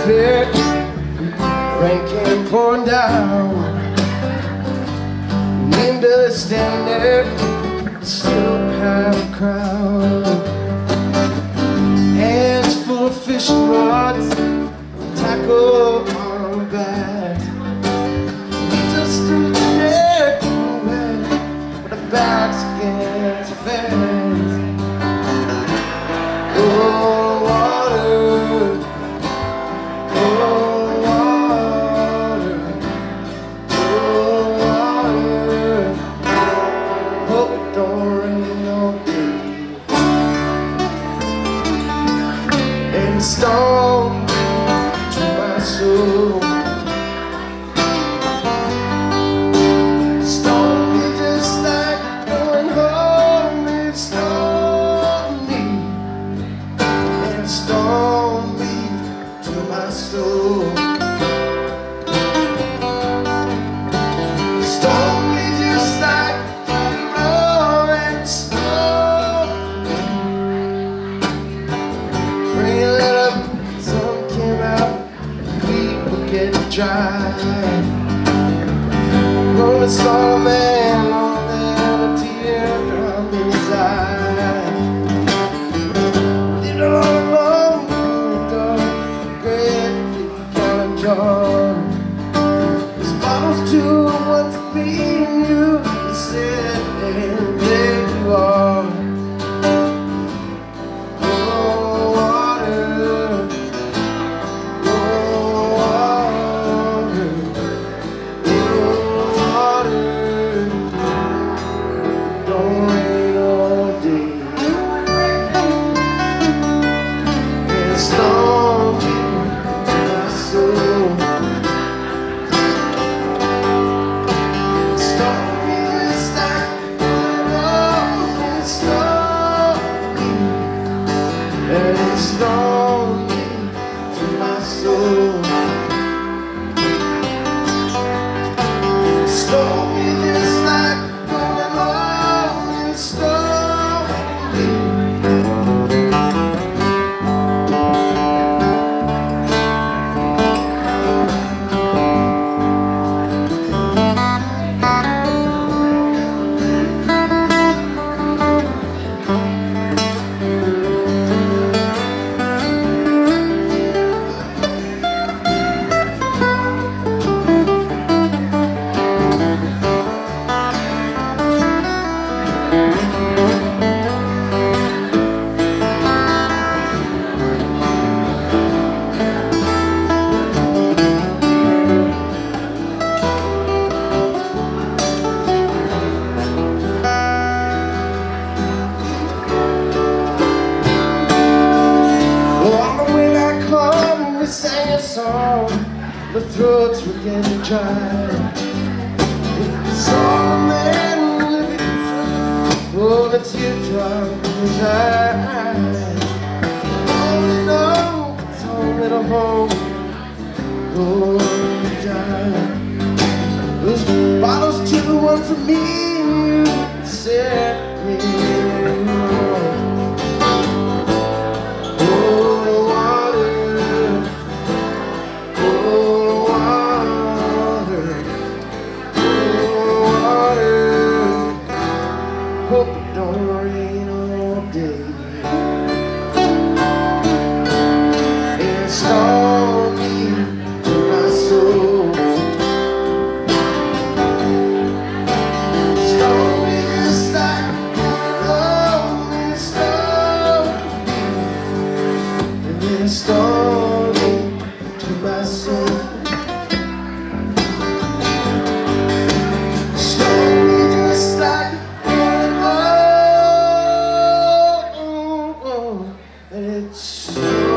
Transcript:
fit. Rain came pouring down. Named us stand there, still have a crowd. Hands full of fishing rods, tackle on the back. We just stood there, with our backs against the fence. Oh, water, oh, water, oh, water. Hope it don't rain all day. And storm to my soul. Stormy just like going home. It stormy and stormy to my soul. Stormy just like going and stormy. Rain let up, sun came out, feet were getting dry. Gonna saw a man on there, a teardrop in his eye. Lived all alone in the great California jar. There's bottles too, one for me and you. He said, and there you are. And it's stormy to my soul. Stormy just like going home and stormy. We sang a song, the throats were getting dry. We saw the man living through, oh, the teardrop in his eye. Only know it's home at home, oh, he died. Those bottles too, one for me and you, set me wrong. Hope it don't rain all day. It's stormy to my soul. Stormy just like home. It's stormy, and it's stormy to my soul. It's